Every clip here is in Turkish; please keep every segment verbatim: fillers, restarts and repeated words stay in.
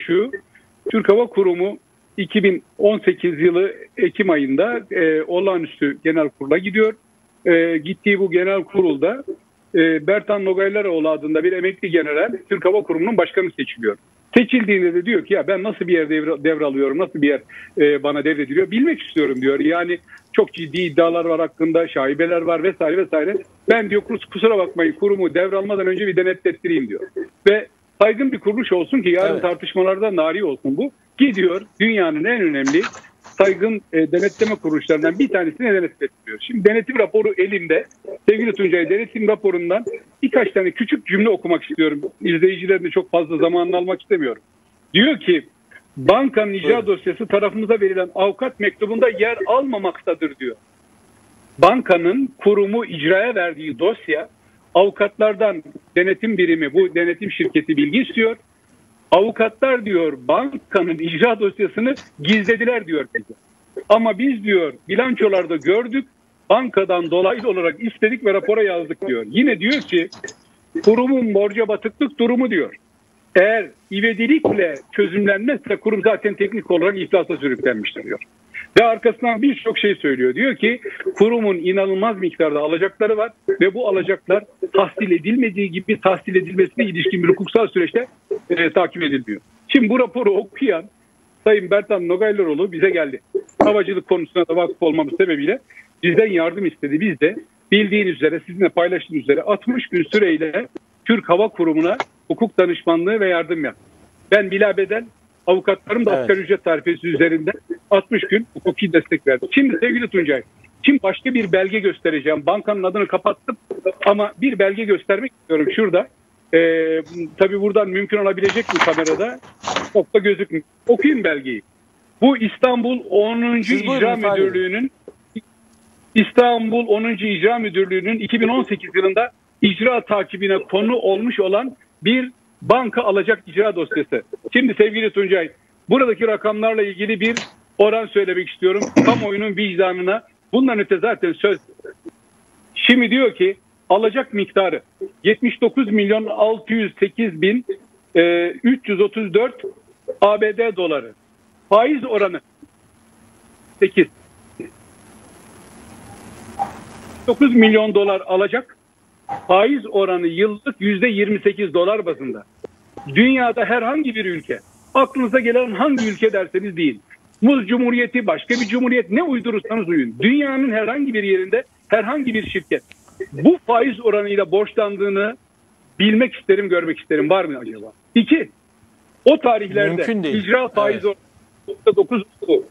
şu: Türk Hava Kurumu iki bin on sekiz yılı Ekim ayında e, olağanüstü genel kurula gidiyor. E, gittiği bu genel kurulda e, Bertan Nogaylaroğlu adında bir emekli general Türk Hava Kurumu'nun başkanı seçiliyor. Seçildiğinde de diyor ki ya ben nasıl bir yer devre, devralıyorum, nasıl bir yer e, bana devrediliyor bilmek istiyorum diyor. Yani çok ciddi iddialar var hakkında, şaibeler var vesaire vesaire. Ben diyor kusura bakmayın kurumu devralmadan önce bir denetlettireyim diyor. Ve saygın bir kuruluş olsun ki yarın evet. tartışmalardan nari olsun bu. Gidiyor dünyanın en önemli saygın e, denetleme kuruluşlarından bir tanesine denetlettiriyor. Şimdi denetim raporu elimde. Sevgili Tuncay, denetim raporundan birkaç tane küçük cümle okumak istiyorum. İzleyicilerin de çok fazla zamanını almak istemiyorum. Diyor ki bankanın icra evet. dosyası tarafımıza verilen avukat mektubunda yer almamaktadır diyor. Bankanın kurumu icraya verdiği dosya avukatlardan denetim birimi, bu denetim şirketi bilgi istiyor. Avukatlar diyor bankanın icra dosyasını gizlediler diyor bize. Ama biz diyor bilançolarda gördük, bankadan dolaylı olarak istedik ve rapora yazdık diyor. Yine diyor ki kurumun borca batıklık durumu diyor. Eğer ivedilikle çözümlenmezse kurum zaten teknik olarak iflasa sürüklenmiştir diyor. Ve arkasından birçok şey söylüyor. Diyor ki kurumun inanılmaz miktarda alacakları var ve bu alacaklar tahsil edilmediği gibi tahsil edilmesine ilişkin bir hukuksal süreçte e, takip edilmiyor. Şimdi bu raporu okuyan Sayın Bertan Nogaylaroğlu bize geldi. Havacılık konusuna da vakıf olmamız sebebiyle bizden yardım istedi. Biz de bildiğiniz üzere, sizinle paylaştığınız üzere altmış gün süreyle Türk Hava Kurumu'na hukuk danışmanlığı ve yardım yaptık. Ben bilabeden avukatlarım da evet. asgari ücret tarifesi üzerinde altmış gün hukuki destek verdi. Şimdi sevgili Tuncay, şimdi başka bir belge göstereceğim. Bankanın adını kapattım ama bir belge göstermek istiyorum şurada. Ee, tabii buradan mümkün olabilecek mi kamerada? Çok da gözükmüyor. Okuyun belgeyi. Bu İstanbul onuncu İcra Müdürlüğü'nün İstanbul onuncu İcra Müdürlüğü'nün iki bin on sekiz yılında icra takibine konu olmuş olan bir banka alacak icra dosyası. Şimdi sevgili Tuncay, buradaki rakamlarla ilgili bir oran söylemek istiyorum. Kamuoyunun vicdanına. Bundan öte zaten söz. Şimdi diyor ki alacak miktarı yetmiş dokuz milyon altı yüz sekiz bin üç yüz otuz dört A B D doları. Faiz oranı sekiz. dokuz milyon dolar alacak. Faiz oranı yıllık yüzde yirmi sekiz dolar bazında. Dünyada herhangi bir ülke, aklınıza gelen hangi ülke derseniz deyin. Muz Cumhuriyeti, başka bir cumhuriyet, ne uydurursanız uyun. Dünyanın herhangi bir yerinde herhangi bir şirket bu faiz oranıyla borçlandığını bilmek isterim, görmek isterim. Var mı acaba? İki, o tarihlerde icra faiz evet. oranı dokuz oldu.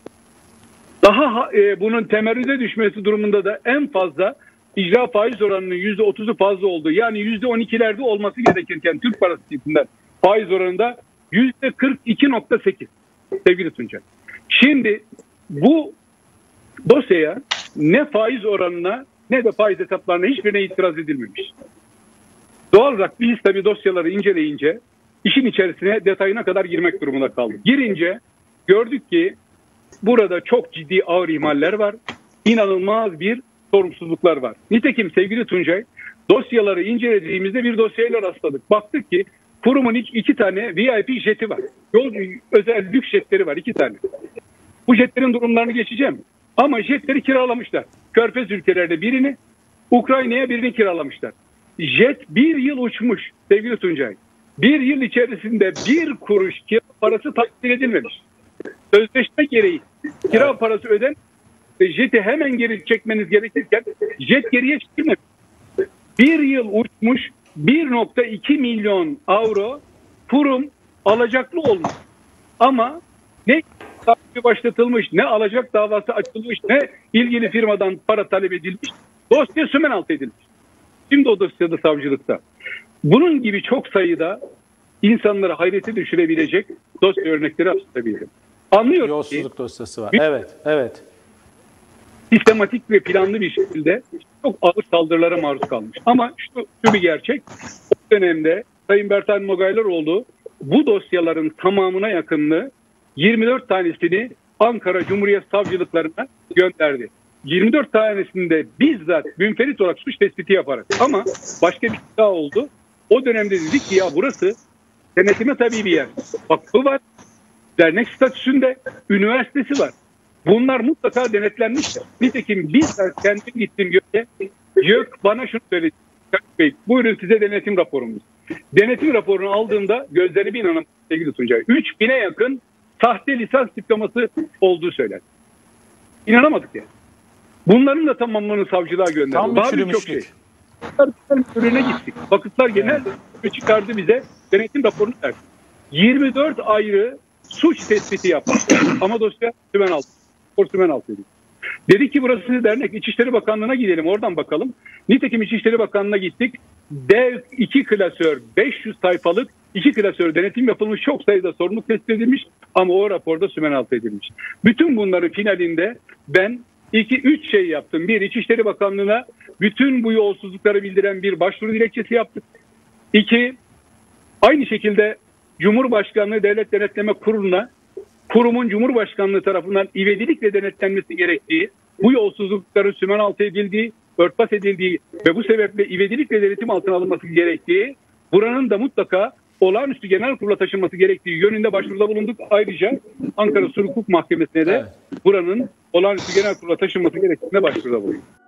Daha e, bunun temerrüze düşmesi durumunda da en fazla icra faiz oranının yüzde otuzu fazla oldu. Yani yüzde on ikilerde olması gerekirken Türk parası cinsinden faiz oranında yüzde kırk iki nokta sekiz sevgili Tuncay. Şimdi bu dosyaya ne faiz oranına ne de faiz hesaplarına hiçbirine itiraz edilmemiş. Doğal olarak biz tabii dosyaları inceleyince işin içerisine detayına kadar girmek durumunda kaldık. Girince gördük ki burada çok ciddi ağır ihmaller var. İnanılmaz bir sorumsuzluklar var. Nitekim sevgili Tuncay, dosyaları incelediğimizde bir dosyayla rastladık. Baktık ki kurumun iki tane V I P jeti var. Yol, özel lüks jetleri var, iki tane. Bu jetlerin durumlarını geçeceğim. Ama jetleri kiralamışlar. Körfez ülkelerde birini, Ukrayna'ya birini kiralamışlar. Jet bir yıl uçmuş sevgili Tuncay. Bir yıl içerisinde bir kuruş kira parası takdir edilmemiş. Sözleşme gereği kira parası öden jeti hemen geri çekmeniz gerekirken jet geriye çekilmemiş. Bir yıl uçmuş, bir nokta iki milyon avro kurum alacaklı olmuş. Ama ne takibi başlatılmış, ne alacak davası açılmış, ne ilgili firmadan para talep edilmiş. Dosya sümen altı edilmiş. Şimdi o dosyada savcılıkta. Bunun gibi çok sayıda insanları hayrete düşürebilecek dosya örnekleri açıklayabilirim. Anlıyorum Yolsuzluk ki, dosyası var. Evet, evet. Sistematik ve planlı bir şekilde çok ağır saldırılara maruz kalmış. Ama şu, şu bir gerçek. O dönemde Sayın Bertan Nogaylaroğlu bu dosyaların tamamına yakınını yirmi dört tanesini Ankara Cumhuriyet Savcılıklarına gönderdi. yirmi dört tanesinde bizzat münferit olarak suç tespiti yaparak. Ama başka bir şey daha oldu. O dönemde dedik ki ya burası denetime tabii bir yer. Vakfı var, dernek statüsünde, üniversitesi var. Bunlar mutlaka denetlenmiştir. Nitekim biz kendim gittim göğe, YÖK bana şunu söyledi. Bey, buyurun size denetim raporumuz. Denetim raporunu aldığımda gözleri bir inanın sevgili Tuncay. üç bine yakın sahte lisans diploması olduğu söyler. İnanamadık ya. Yani. Bunların da tamamını savcılığa gönderdi. Tam daha birçok şey. Ürüne gittik. Vakıflar Genel Müdürlüğü çıkardı bize denetim raporunu verdi. yirmi dört ayrı suç tespiti yaptık. Ama dosya tümen altı. Tümen altıydı. Dedi ki burası dernek. İçişleri Bakanlığı'na gidelim. Oradan bakalım. Nitekim İçişleri Bakanlığı'na gittik. Dev iki klasör, beş yüz sayfalık iki klasör denetim yapılmış. Çok sayıda sorumluluk tespit edilmiş. Ama o raporda sümen altı edilmiş. Bütün bunların finalinde ben iki üç şey yaptım. Bir, İçişleri Bakanlığı'na bütün bu yolsuzlukları bildiren bir başvuru dilekçesi yaptık. İki, aynı şekilde Cumhurbaşkanlığı Devlet Denetleme Kurulu'na kurumun Cumhurbaşkanlığı tarafından ivedilikle denetlenmesi gerektiği, bu yolsuzlukların sümen altı edildiği, örtbas edildiği ve bu sebeple ivedilikle denetim altına alınması gerektiği, buranın da mutlaka olağanüstü genel kurula taşınması gerektiği yönünde başvuruda bulunduk. Ayrıca Ankara Sulh Hukuk Mahkemesi'ne de buranın olağanüstü genel kurula taşınması gerektiğine başvuruda bulunduk.